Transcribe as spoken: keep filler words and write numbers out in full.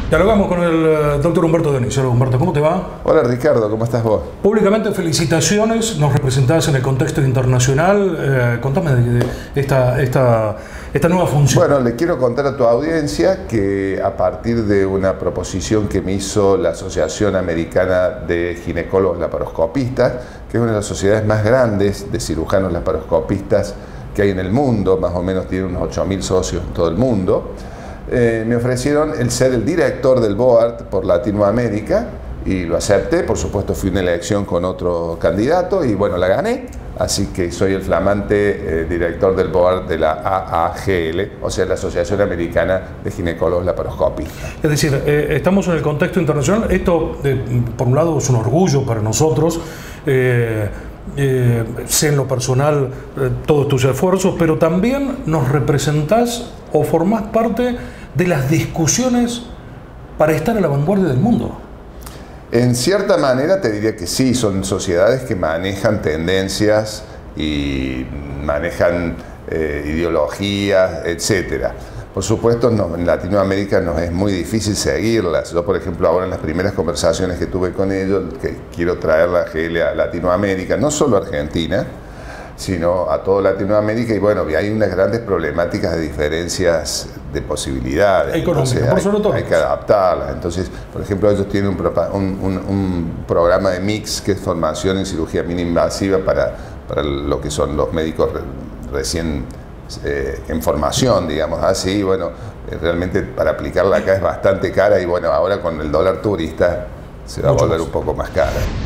Dialogamos con el doctor Humberto Denis. Hola Humberto, ¿cómo te va? Hola Ricardo, ¿cómo estás vos? Públicamente felicitaciones, nos representás en el contexto internacional. Eh, contame de, de esta, esta, esta nueva función. Bueno, le quiero contar a tu audiencia que a partir de una proposición que me hizo la Asociación Americana de Ginecólogos Laparoscopistas, que es una de las sociedades más grandes de cirujanos laparoscopistas que hay en el mundo, más o menos tiene unos ocho mil socios en todo el mundo, Eh, me ofrecieron el ser el director del board por Latinoamérica y lo acepté. Por supuesto fui a una elección con otro candidato y bueno, la gané, así que soy el flamante eh, director del board de la A A G L, o sea, la Asociación Americana de Ginecólogos Laparoscopistas. Es decir, eh, estamos en el contexto internacional. Esto, eh, por un lado, es un orgullo para nosotros. Eh, eh, sé en lo personal eh, todos tus esfuerzos, pero también nos representás o formás parte de las discusiones para estar a la vanguardia del mundo. En cierta manera te diría que sí, son sociedades que manejan tendencias y manejan eh, ideologías, etcétera. Por supuesto, no, en Latinoamérica nos es muy difícil seguirlas. Yo, por ejemplo, ahora en las primeras conversaciones que tuve con ellos, que quiero traer la G L a Latinoamérica, no solo a Argentina, sino a todaLatinoamérica, y bueno, hay unas grandes problemáticas de diferencias de posibilidades. Económicas, por sobre todo. Hay que adaptarlas. Entonces, por ejemplo, ellos tienen un, un, un, un programa de mix, que es formación en cirugía mínima invasiva para, para lo que son los médicos re, recién eh, en formación, digamos así. Bueno, eh, realmente para aplicarla acá es bastante cara y bueno, ahora con el dólar turista se va a volver un poco más cara.